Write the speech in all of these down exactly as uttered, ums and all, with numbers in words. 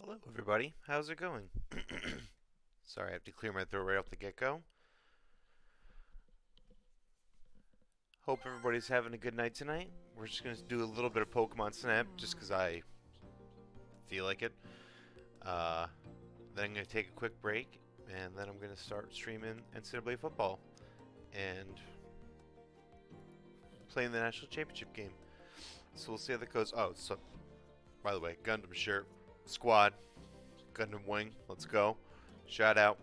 Hello, everybody. How's it going? Sorry, I have to clear my throat right off the get-go. Hope everybody's having a good night tonight. We're just going to do a little bit of Pokemon Snap just because I feel like it. Uh, then I'm going to take a quick break, and then I'm going to start streaming N C double A football and playing the national championship game. So we'll see how that goes. Oh, so by the way, Gundam shirt, squad, Gundam wing, let's go. Shout out.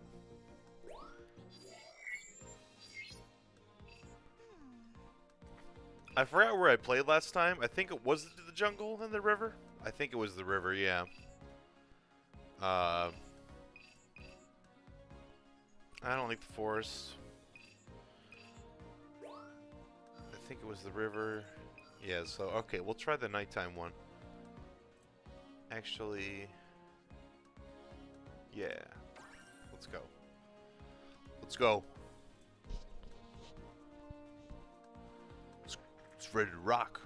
I forgot where I played last time. I think it was the jungle and the river. I think it was the river, yeah. Uh, I don't like the forest. I think it was the river. Yeah, so, okay, we'll try the nighttime one. Actually, yeah. Let's go. Let's go. It's, it's ready to rock.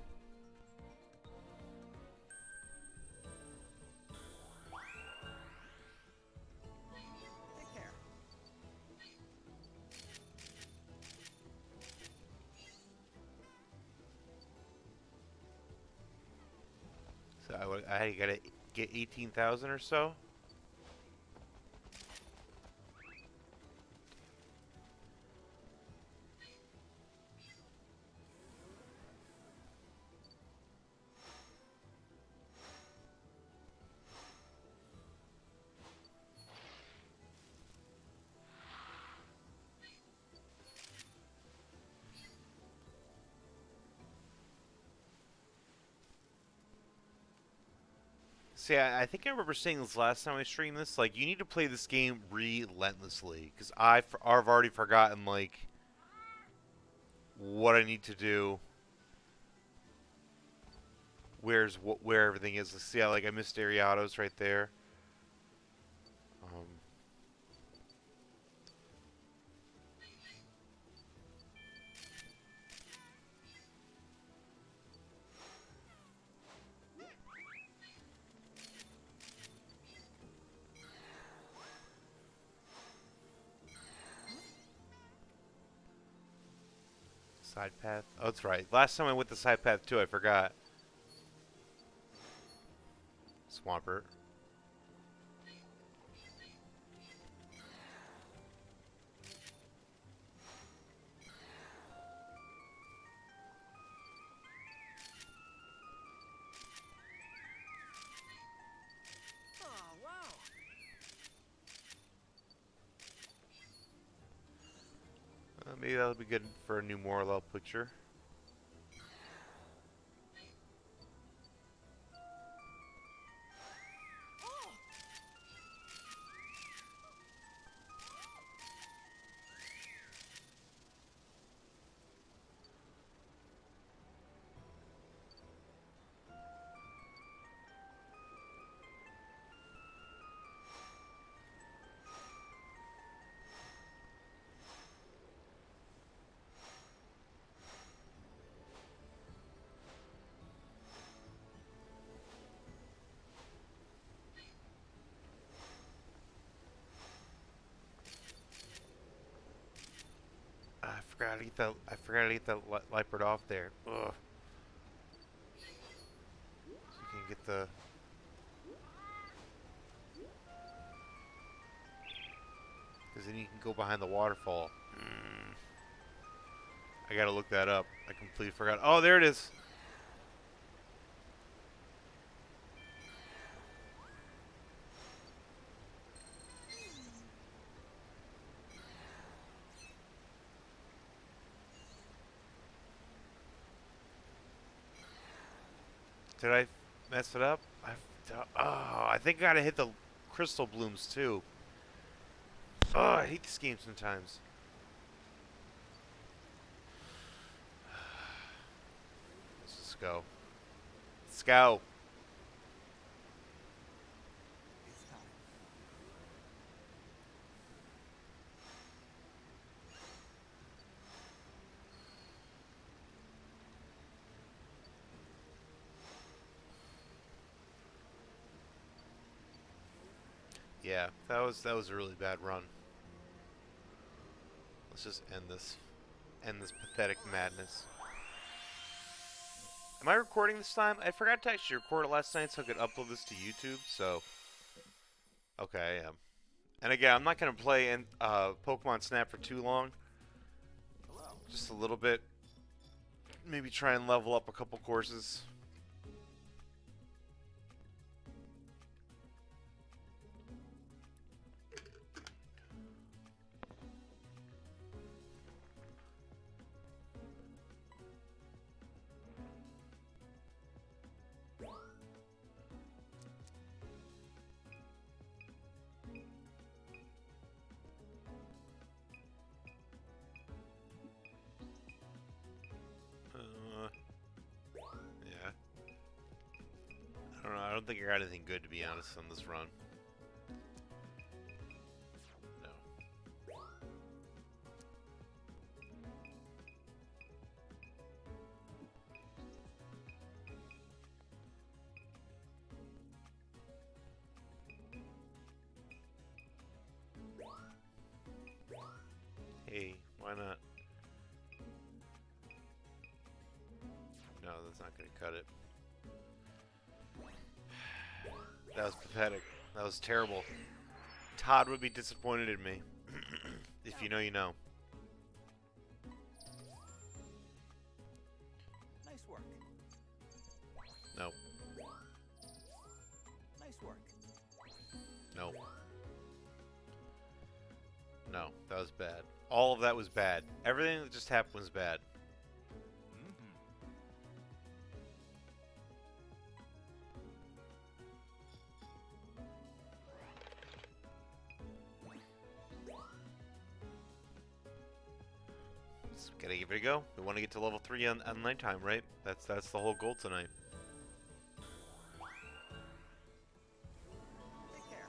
Take care. So I, would- I gotta get eighteen thousand or so. See, I, I think I remember saying this last time I streamed this. Like, you need to play this game relentlessly, because I've, I've already forgotten, like, what I need to do. Where's what, where everything is. See how, like, I missed Ariados right there. Um, side path. Oh, that's right. Last time I went the side path, too, I forgot. Swampert. Oh, wow. Uh, maybe that'll be good for a new Morlul picture. Oh. I forgot to eat that. I forgot to eat that li Liepard off there. Ugh. So you can get the. Because then you can go behind the waterfall. Mm. I gotta look that up. I completely forgot. Oh, there it is. Did I mess it up? I, oh, I think I gotta hit the crystal blooms too. Oh, I hate this game sometimes. Let's just go. Let's go. It's time. Yeah, that was that was a really bad run. Let's just end this. End this pathetic madness. Am I recording this time? I forgot to actually record it last night so I could upload this to YouTube, so... Okay, I am. And again, I'm not going to play in, uh, Pokemon Snap for too long. Hello. Just a little bit. Maybe try and level up a couple courses. Uh, yeah. I don't know. I don't think I got anything good, to be honest, on this run. No. Hey, why not? No, that's not going to cut it. That was pathetic. That was terrible. Todd would be disappointed in me. If you know, you know. Nice work. No. Nice work. No. No, that was bad. All of that was bad. Everything that just happened was bad. Just gotta give it a go. We want to get to level three on, on nighttime, right? That's that's the whole goal tonight. Take care.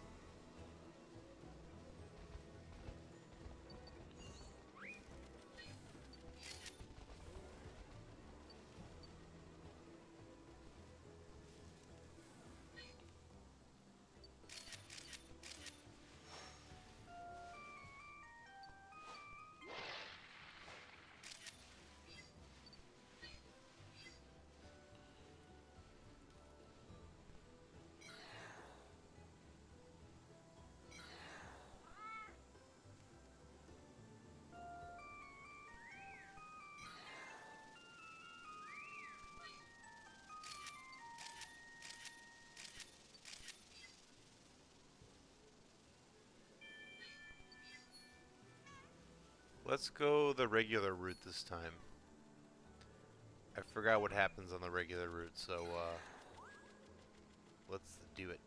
Let's go the regular route this time. I forgot what happens on the regular route, so uh, let's do it.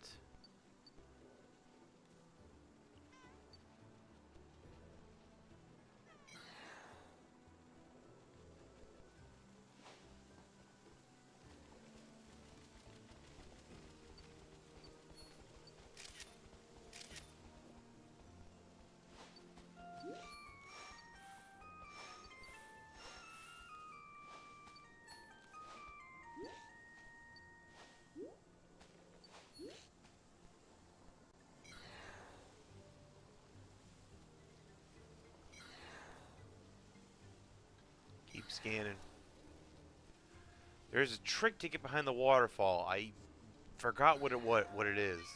Keep scanning. There's a trick to get behind the waterfall. I forgot what it what what it is.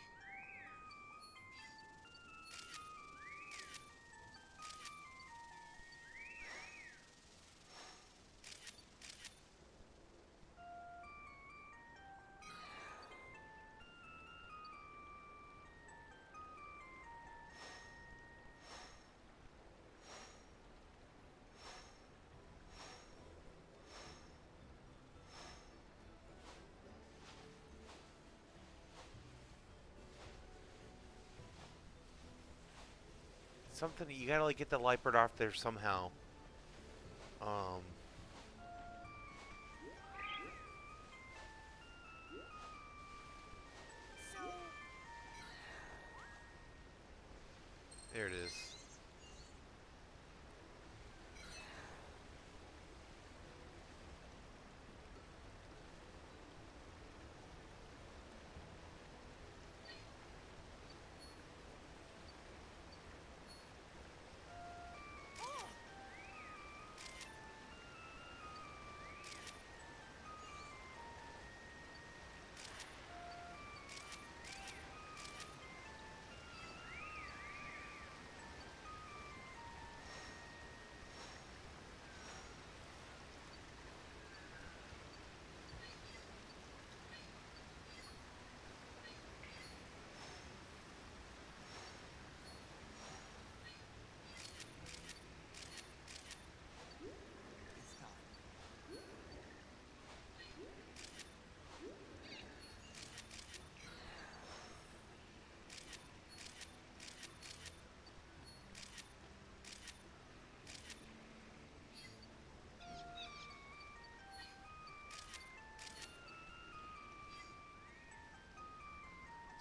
Something you gotta like get the Liepard off there somehow. Um. So, There it is.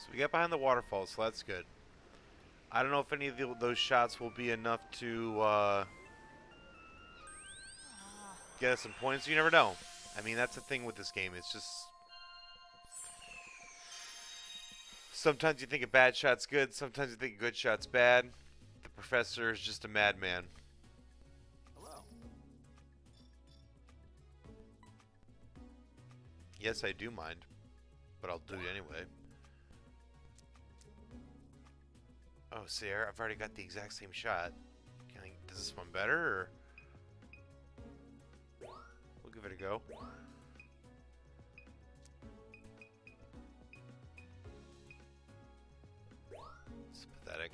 So we got behind the waterfall, so that's good. I don't know if any of the, those shots will be enough to uh, get us some points. You never know. I mean, that's the thing with this game. It's just sometimes you think a bad shot's good. Sometimes you think a good shot's bad. The professor is just a madman. Hello. Yes, I do mind, but I'll do it anyway. Oh, see, I've already got the exact same shot. Can I, does this one better, or? We'll give it a go. It's pathetic.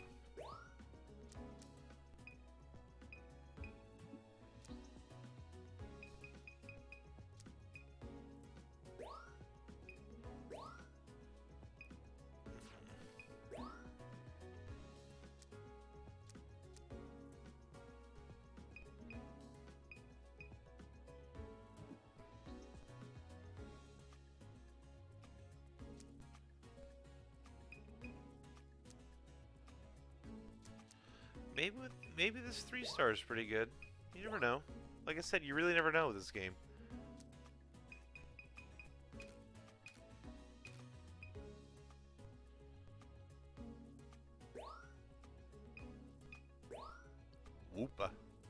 Maybe with, maybe this three star is pretty good. You never know. Like I said, you really never know with this game. Whoopa.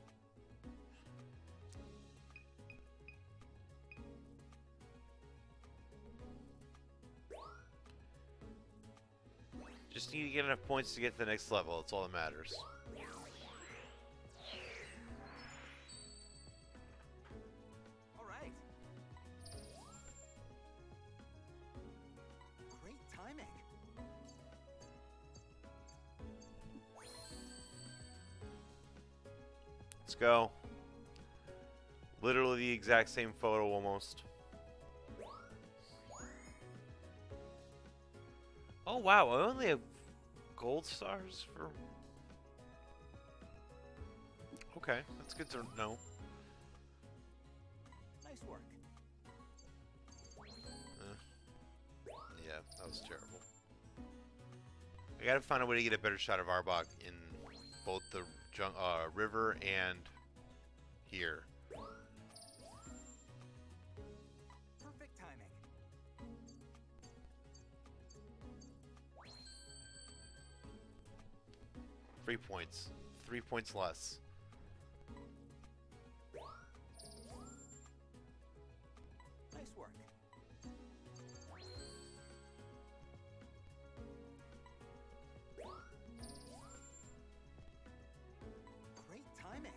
Just need to get enough points to get to the next level. That's all that matters. All right. Great timing. Let's go. Literally the exact same photo almost. Oh wow, I only have gold stars for... Okay, that's good to know. Nice work. Uh, yeah, that was terrible. I gotta find a way to get a better shot of Arbok in both the jung uh, river and here. Perfect timing. Three points. Three points less. Nice work. Great timing.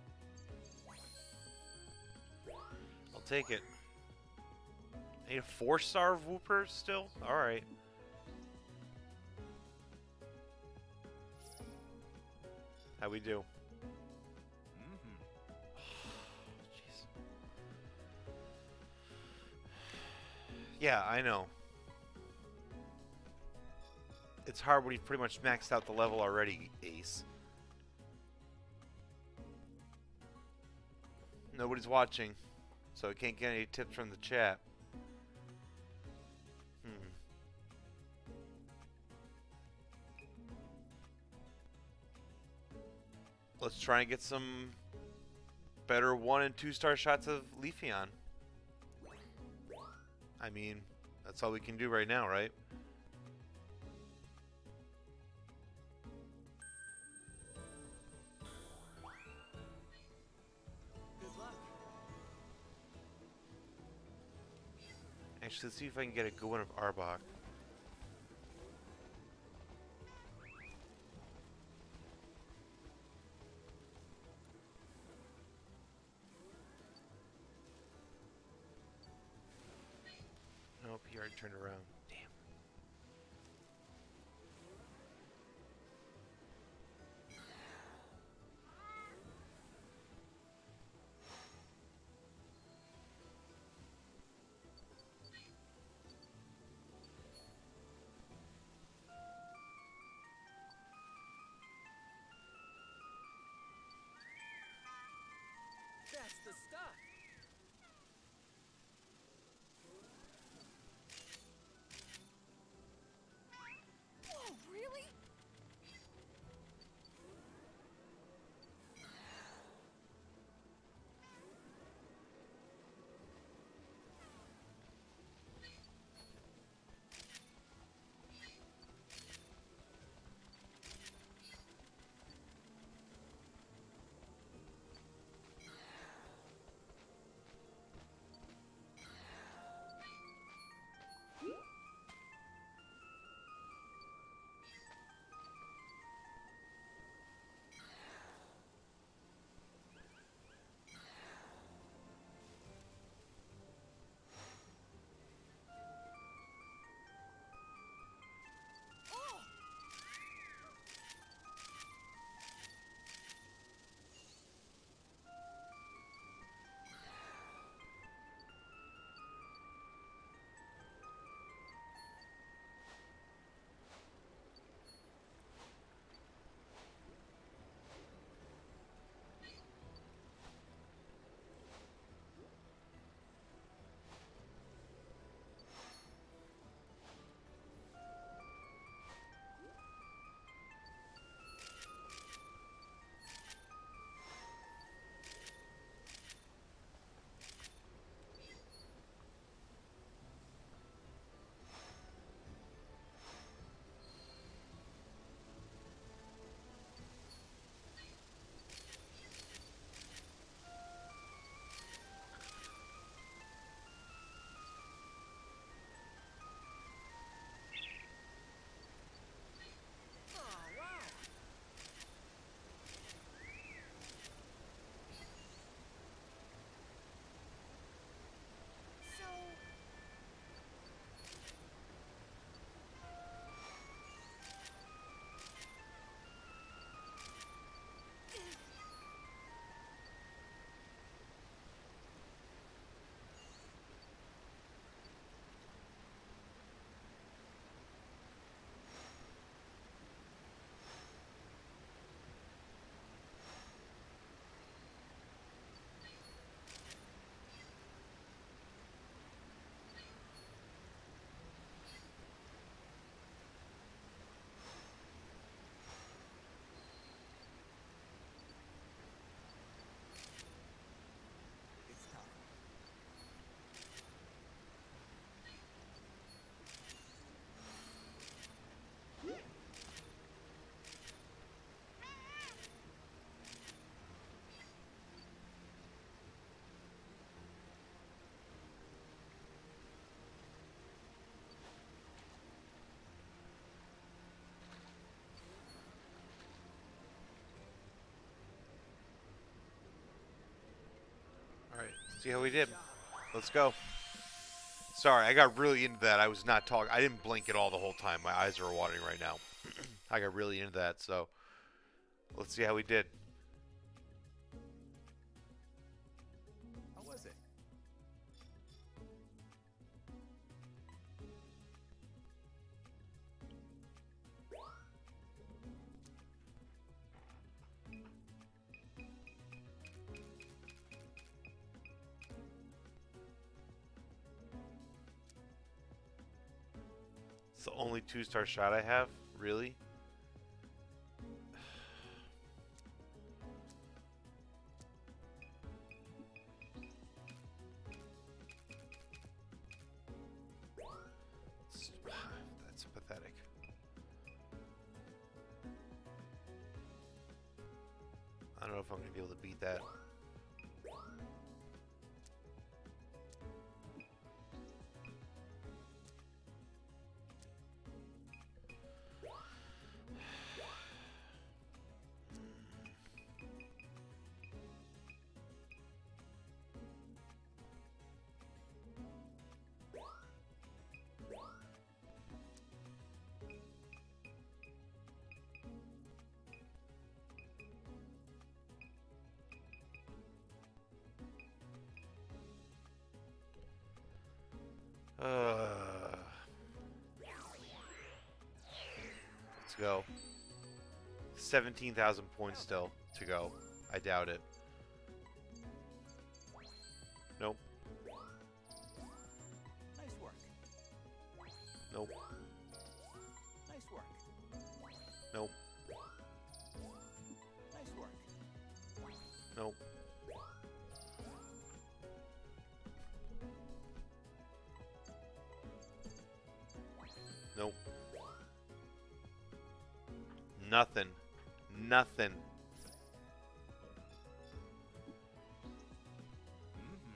I'll take it. I need a four-star Whooper still? Alright. How we do? Mm-hmm. Jeez. Yeah, I know. It's hard when you've pretty much maxed out the level already, Ace. Nobody's watching, so I can't get any tips from the chat. Hmm. Let's try and get some better one and two star shots of Leafeon. I mean, that's all we can do right now, right? Good luck. Actually, let's see if I can get a good one of Arbok. Nope, he already turned around. Damn. That's the stuff. See how we did. Let's go. Sorry, I got really into that. I was not talking. I didn't blink at all the whole time. My eyes are watering right now. I got really into that, so let's see how we did. How was it? It's the only two-star shot I have? Really? That's pathetic. I don't know if I'm going to be able to beat that. Uh, let's go. seventeen thousand points still to go. I doubt it. Nope. Nice work. Nope. Nice work. Nope. Nice work. Nope. Nope. Nothing. Nothing. Mm-hmm.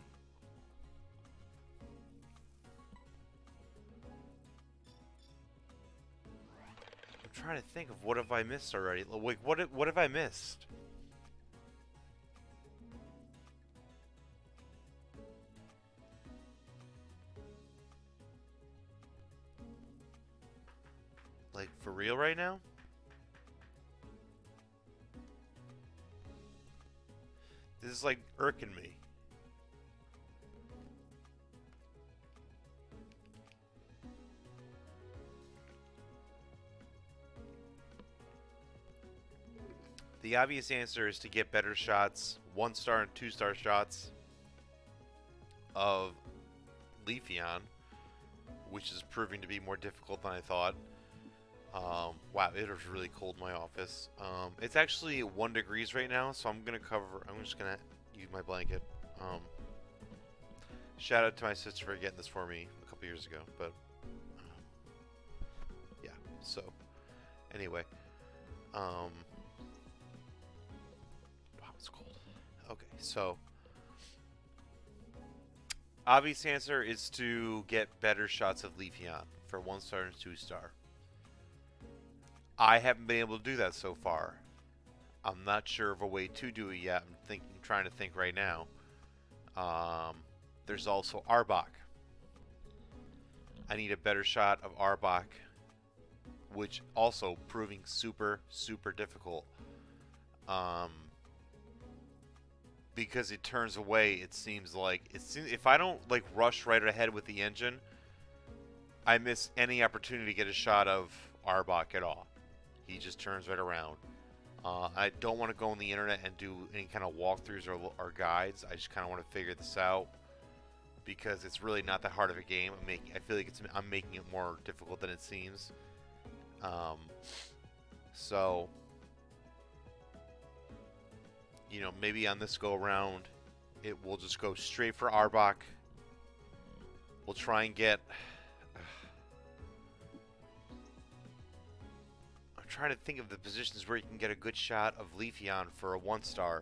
I'm trying to think of what have I missed already. Like, what have- what have I missed? Like, for real right now? This is like irking me. The obvious answer is to get better shots, one star and two star shots of Leafeon, which is proving to be more difficult than I thought. Um, wow, it is really cold in my office. Um, it's actually one degrees right now, so I'm gonna cover. I'm just gonna use my blanket. Um, shout out to my sister for getting this for me a couple years ago. But um, yeah, so anyway, um, wow, it's cold. Okay, so obvious answer is to get better shots of Leafeon for one star and two star. I haven't been able to do that so far. I'm not sure of a way to do it yet. I'm thinking, trying to think right now. Um, there's also Arbok. I need a better shot of Arbok, which also proving super, super difficult. Um, because it turns away. It seems like it seems if I don't like rush right ahead with the engine, I miss any opportunity to get a shot of Arbok at all. He just turns right around. Uh, I don't want to go on the internet and do any kind of walkthroughs or, or guides. I just kind of want to figure this out because it's really not that hard of a game. I'm making, I feel like it's, I'm making it more difficult than it seems. Um, so, you know, maybe on this go around, it will just go straight for Arbok. We'll try and get. Trying to think of the positions where you can get a good shot of Leafeon for a one star.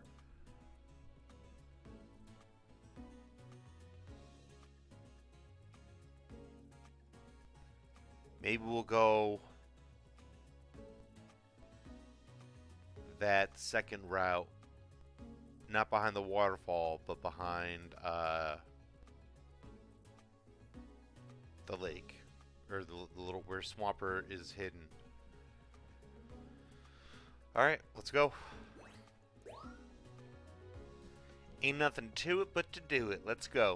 Maybe we'll go that second route. not behind the waterfall, but behind uh, the lake, or the, the little where Swampert is hidden. All right, let's go. Ain't nothing to it but to do it. Let's go.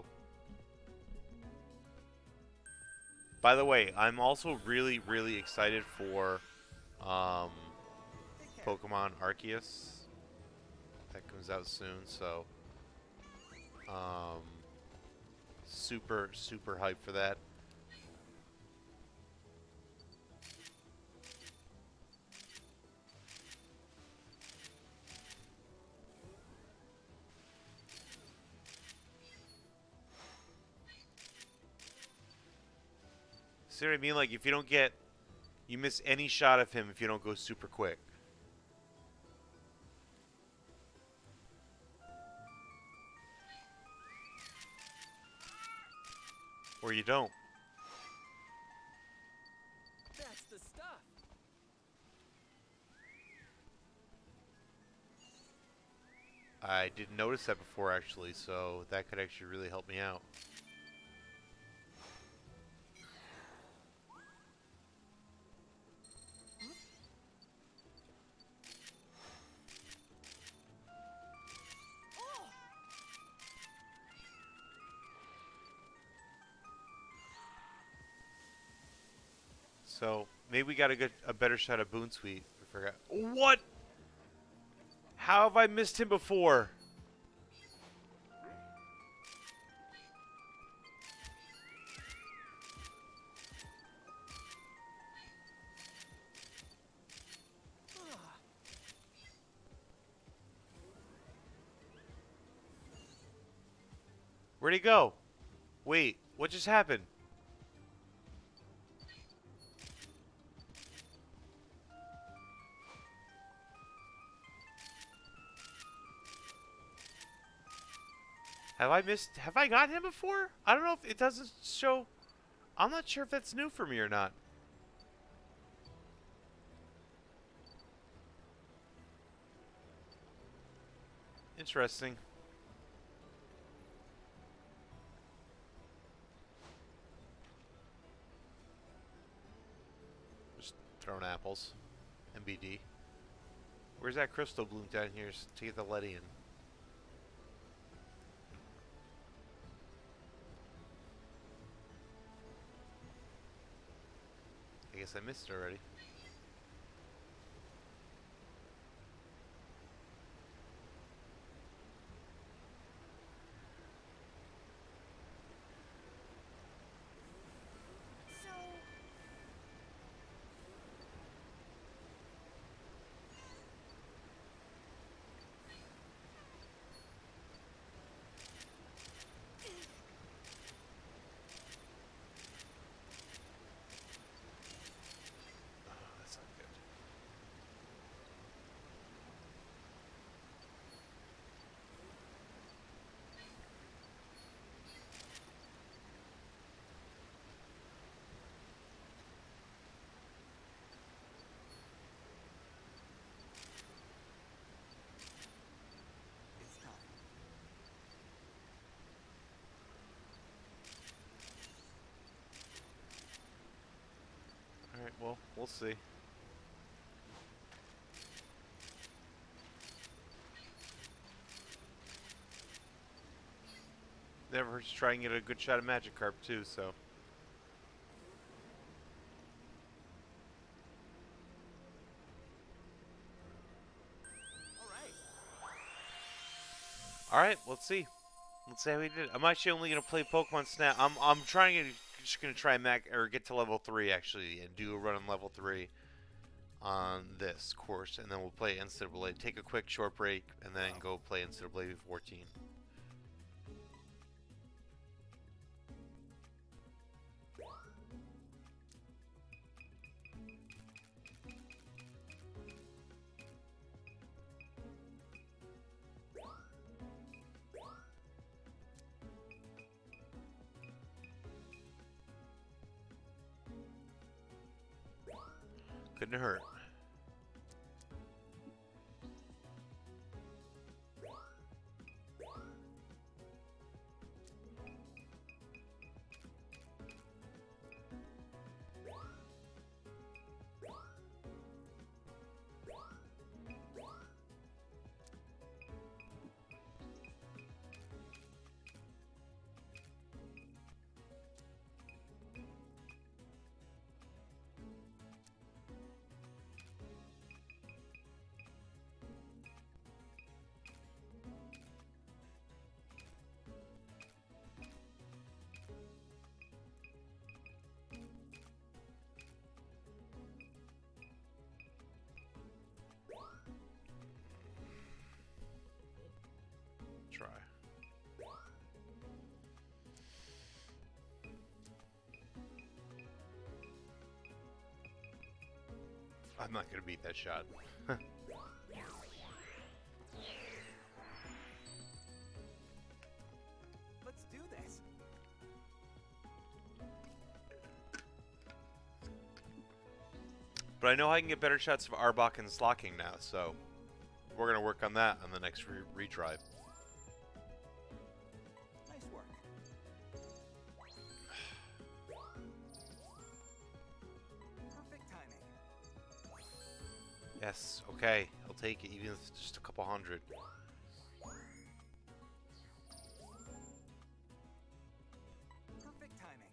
By the way, I'm also really, really excited for um, Pokemon Arceus. That comes out soon, so um, super, super hyped for that. See what I mean? Like, if you don't get... You miss any shot of him if you don't go super quick. Or you don't. That's the stuff. I didn't notice that before, actually, so that could actually really help me out. So maybe we got to get a better shot of Boonsweet. I forgot. What? How have I missed him before? Where'd he go? Wait, what just happened? Have I missed... Have I got him before? I don't know if it doesn't show... I'm not sure if that's new for me or not. Interesting. Just throwing apples. M B D. Where's that crystal bloom down here to get the Letty in? I guess I missed it already. So... Oh, that's not good. It's time. Alright, well, we'll see. Never hurts to try and get a good shot of Magikarp too, so. All right. Alright, let's see. Let's see how we did. I'm actually only gonna play Pokemon Snap. I'm I'm trying to just gonna try and mac or get to level three actually and do a run on level three on this course, and then we'll play N C double A. Take a quick short break and then go play N C double A fourteen. Couldn't hurt. I'm not gonna beat that shot. Let's do this. But I know I can get better shots of Arbok and Slocking now, so we're gonna work on that on the next re retry. Nice work. Perfect timing. Yes, okay, I'll take it, even if it's just a couple hundred. Perfect timing.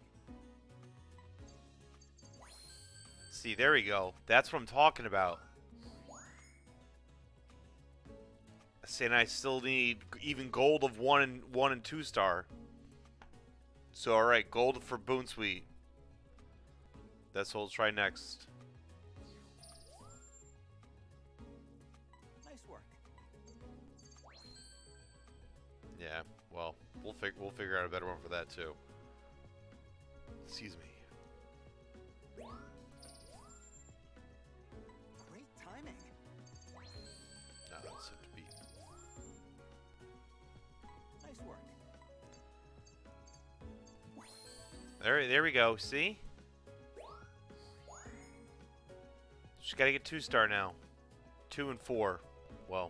See, there we go. That's what I'm talking about. And I still need even gold of one and one and two star. So all right, gold for Boon Sweet. That's what we'll try next. Nice work. Yeah, well, we'll fig we'll figure out a better one for that too. Excuse me. Great timing. No, that's such a beat. Nice work. There, there we go. See? Just gotta get two star now. Two and four. Well,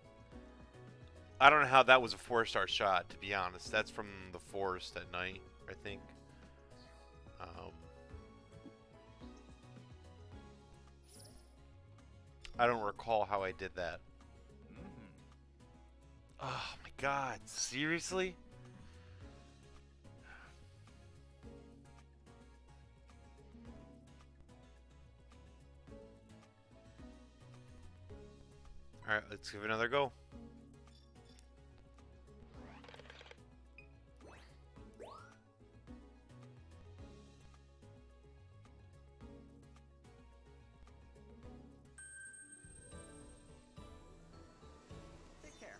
I don't know how that was a four star shot, to be honest. That's from the forest at night, I think. Um, I don't recall how I did that. Mm-hmm. Oh my god, seriously? Alright, let's give it another go. Take care.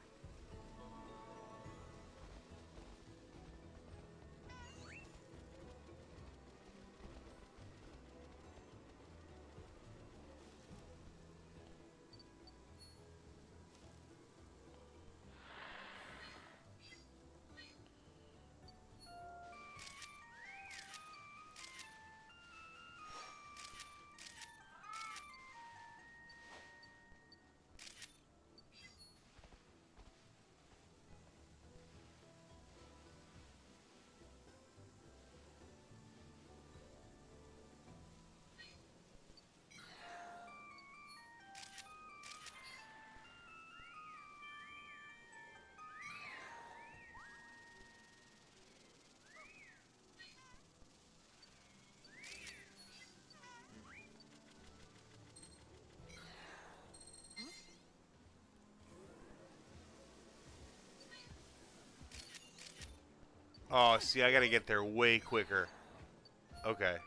Oh, see, I gotta get there way quicker. Okay.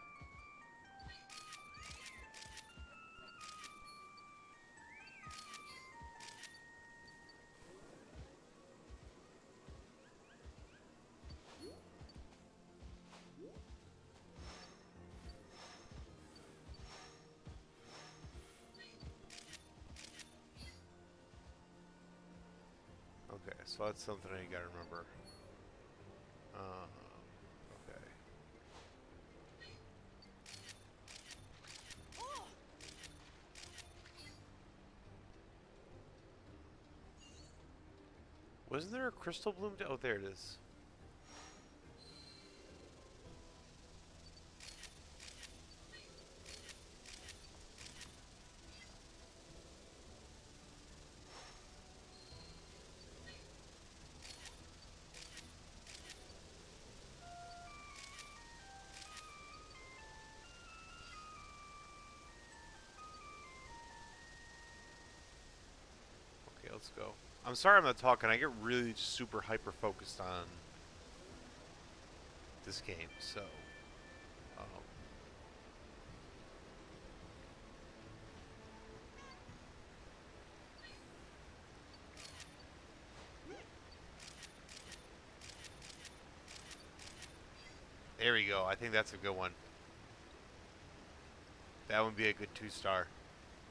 Okay, so that's something I gotta remember. Um, okay. Wasn't there a crystal bloom? Oh, there it is. Okay, let's go. I'm sorry I'm not talking. I get really super hyper focused on this game, so. Um, there we go. I think that's a good one. That would be a good two star.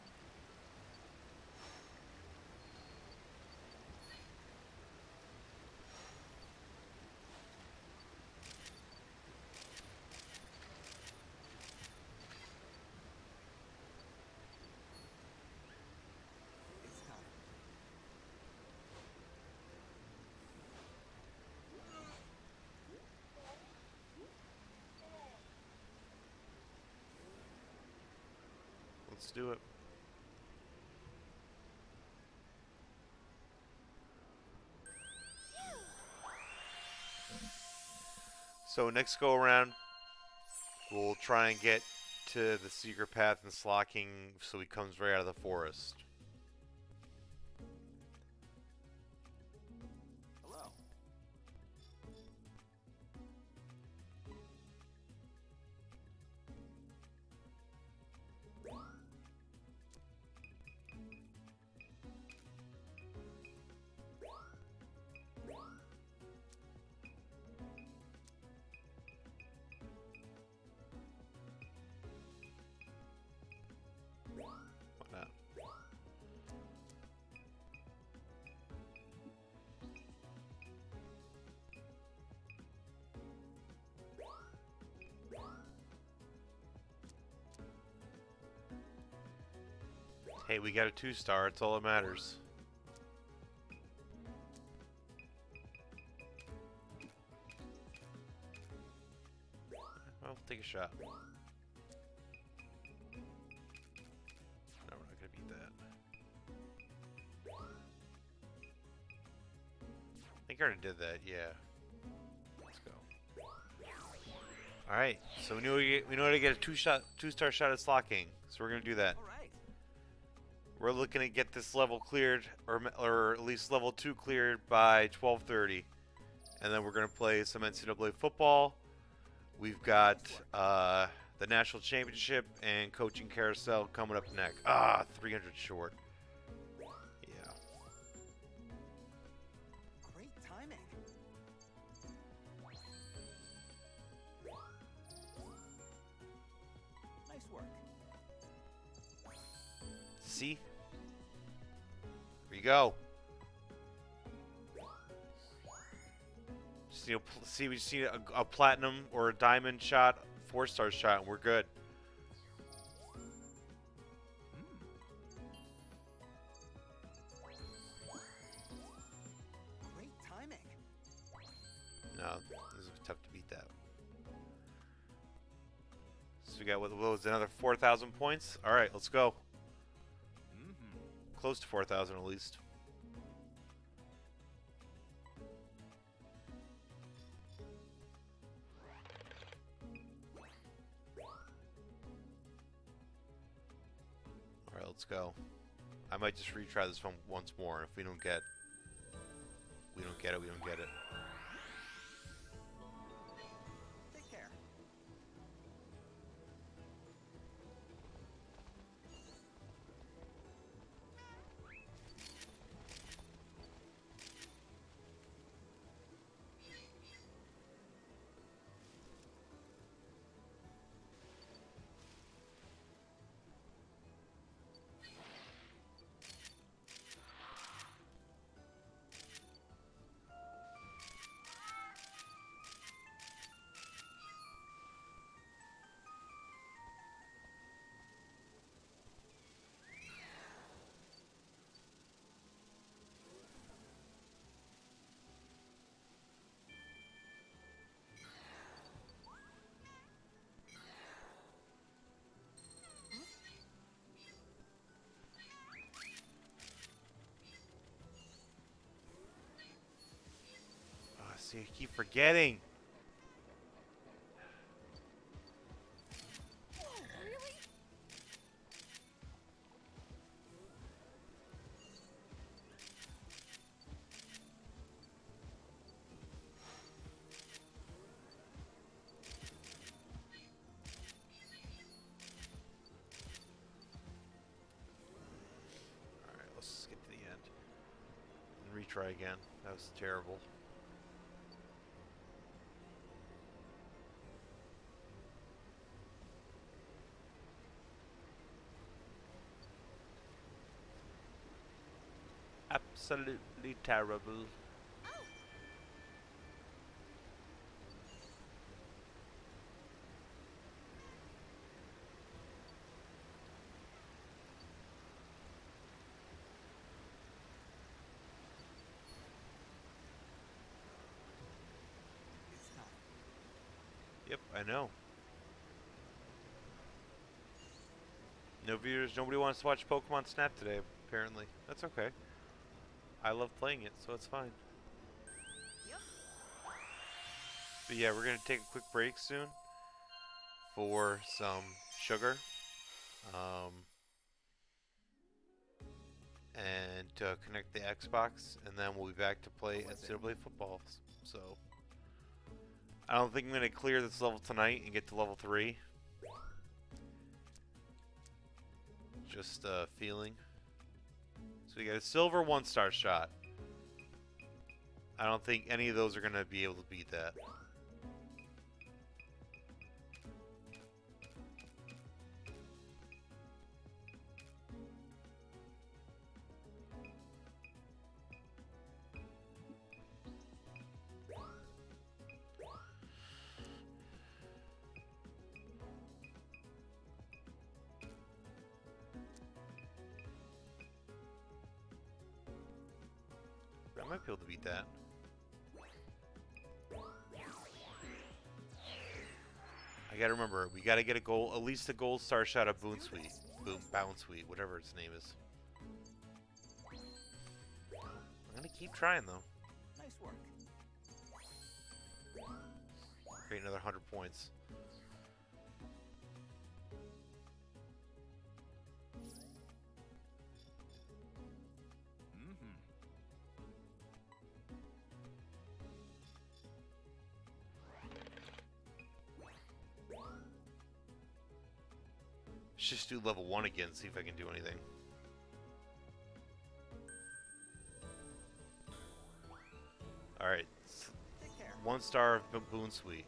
Let's do it. So next go around, we'll try and get to the secret path and slocking so he comes right out of the forest. Hello. Why not? Hey, we got a two star. It's all that matters. Well, take a shot. No, we're not gonna beat that. I think I already did that. Yeah. Let's go. All right. So we knew we, get, we know how to get a two shot, two star shot at slocking. So we're gonna do that. All right. We're looking to get this level cleared, or or at least level two cleared by twelve thirty, and then we're gonna play some N C double A football. We've got uh, the national championship and coaching carousel coming up next. Ah, three hundred short. Yeah. Great timing. Nice work. See? Here you go. Just, you know, pl- see, we just need a, a platinum or a diamond shot, four star shot, and we're good. Great timing. No, this is tough to beat that. So we got what what was it, another four thousand points. All right, let's go. Mm-hmm. Close to four thousand at least. All right, let's go. I might just retry this one once more. If we don't get, we don't get it. We don't get it. Take care. Oh, see, I keep forgetting. Really? All right, let's get to the end and retry again. That was terrible. Absolutely terrible. It's time. Yep, I know. No viewers. Nobody wants to watch Pokemon Snap today, apparently. That's okay. I love playing it, so it's fine. Yep. But yeah, we're going to take a quick break soon for some sugar. Um, and to connect the Xbox, and then we'll be back to play N C double A football. So, I don't think I'm going to clear this level tonight and get to level three. Just a uh, feeling. So we got a silver one star shot. I don't think any of those are going to be able to beat that. I might be able to beat that. I gotta remember, we gotta get a gold, at least a gold star shot of Boon Sweet. Boom, Bounce Sweet, whatever its name is. I'm gonna keep trying though. Nice work. Create another one hundred points. Let's just do level one again, see if I can do anything. Alright. Take care. One star of Boon Sweet.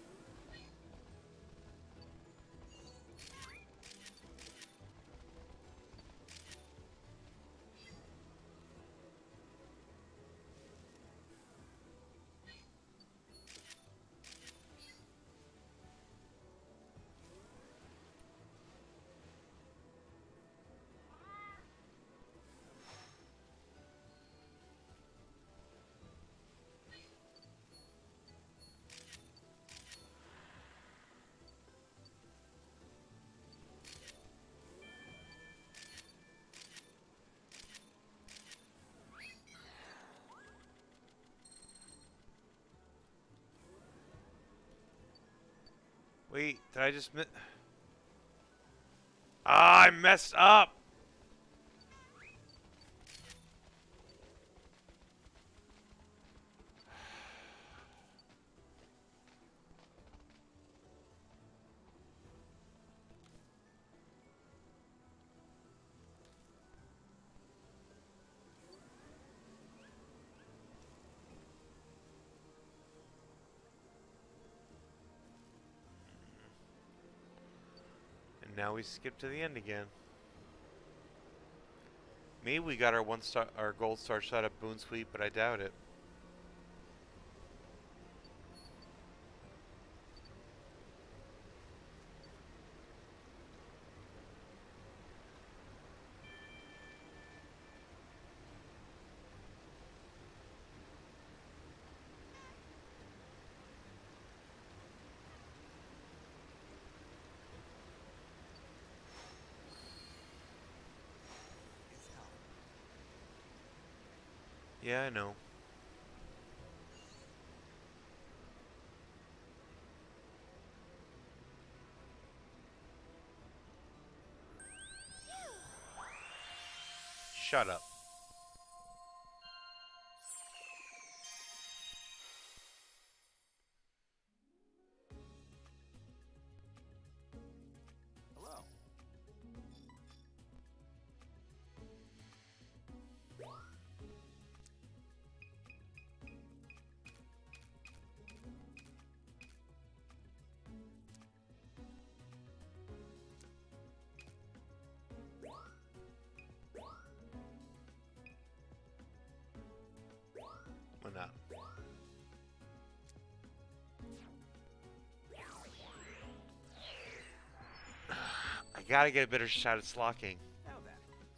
Wait, did I just miss? Ah, I messed up! Now we skip to the end again. Maybe we got our one star, our gold star shot at Boon Sweet, but I doubt it. It's time. Yeah, I know. Shut up. Hello. Why not? I gotta get a better shot at slocking. Now then.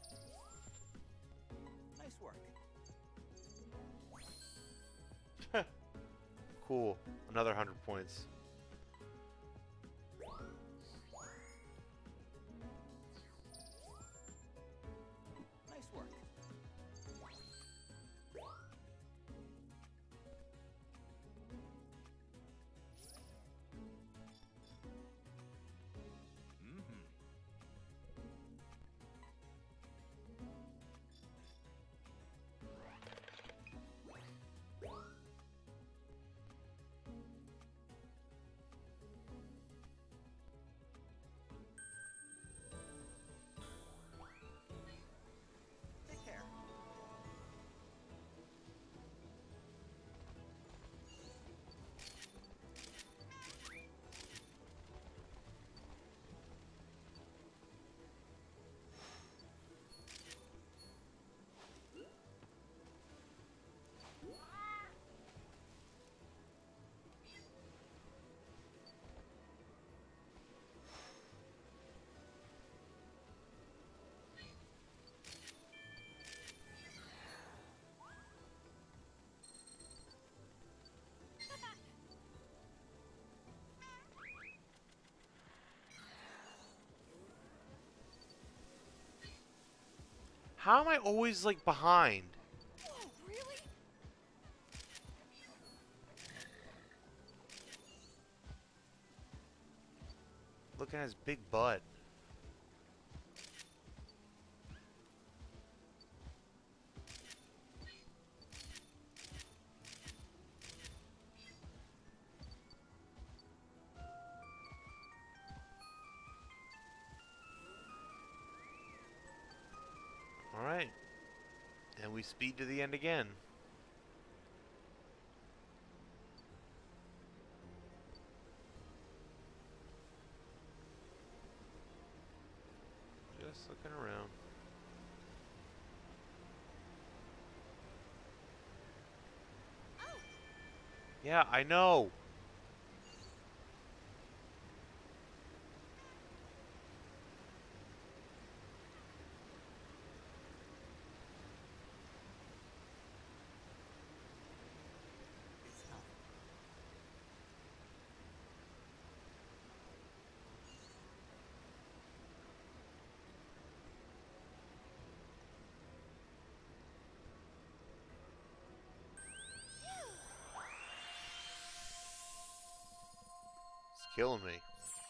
Nice work. Cool. Another one hundred points. How am I always, like, behind? Whoa, really? Look at his big butt. Alright. And we speed to the end again. Just looking around. Yeah, I know. It's tough. It's killing me.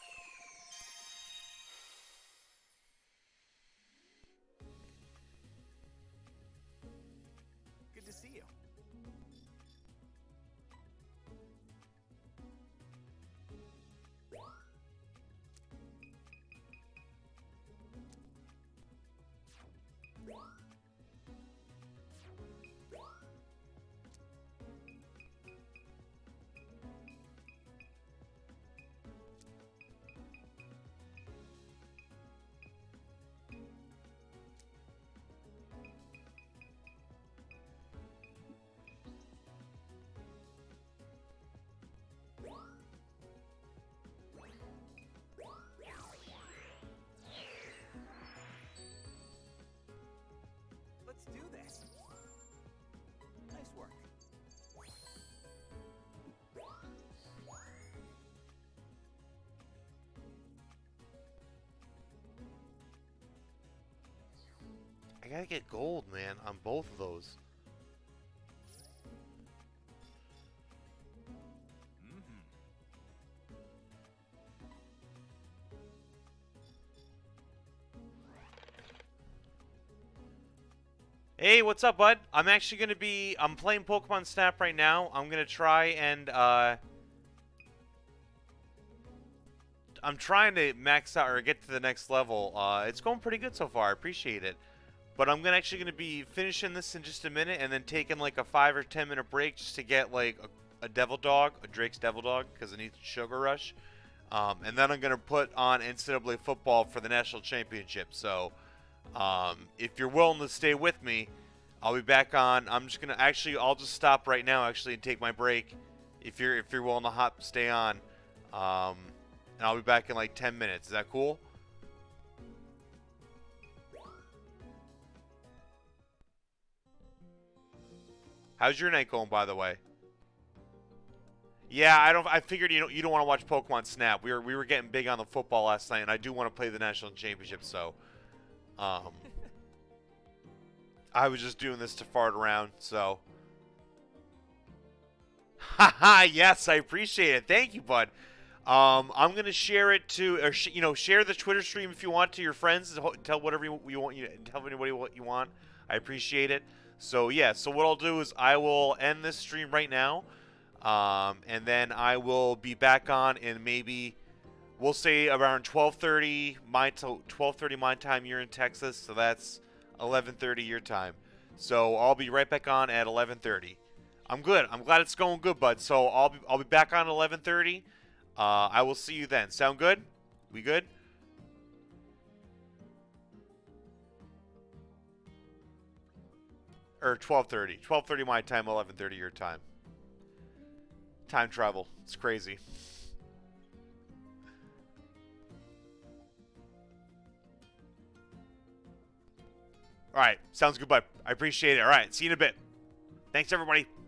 Good to see you. Let's do this. Nice work. I gotta get gold, man, on both of those. Mm-hmm. Hey, what's up, bud? I'm actually gonna be... I'm playing Pokemon Snap right now. I'm gonna try and, uh... I'm trying to max out or get to the next level. Uh, it's going pretty good so far. I appreciate it. But I'm gonna actually gonna be finishing this in just a minute and then taking like a five or ten minute break just to get like a, a Devil Dog, a Drake's Devil Dog, because it needs Sugar Rush. Um, and then I'm gonna put on N C double A football for the national championship. So, um, if you're willing to stay with me, I'll be back on. I'm just gonna actually, I'll just stop right now actually and take my break. If you're if you're willing to hop, stay on. Um, and I'll be back in like ten minutes. Is that cool? How's your night going, by the way? Yeah, I don't. I figured you don't. You don't want to watch Pokemon Snap. We were we were getting big on the football last night, and I do want to play the national championship. So, um, I was just doing this to fart around. So, haha. Yes, I appreciate it. Thank you, bud. Um, I'm gonna share it to, or sh you know, share the Twitter stream if you want to your friends. Tell whatever you, you want. You tell anybody what you want. I appreciate it. So yeah, so what I'll do is I will end this stream right now, um, and then I will be back on in maybe, we'll say around twelve thirty my twelve thirty my time. You're in Texas, so that's eleven thirty your time. So I'll be right back on at eleven thirty. I'm good. I'm glad it's going good, bud. So I'll be I'll be back on at eleven thirty. Uh, I will see you then. Sound good? We good? Or twelve thirty. twelve thirty my time, eleven thirty your time. Time travel. It's crazy. Alright. Sounds good, bud. I appreciate it. Alright. See you in a bit. Thanks, everybody.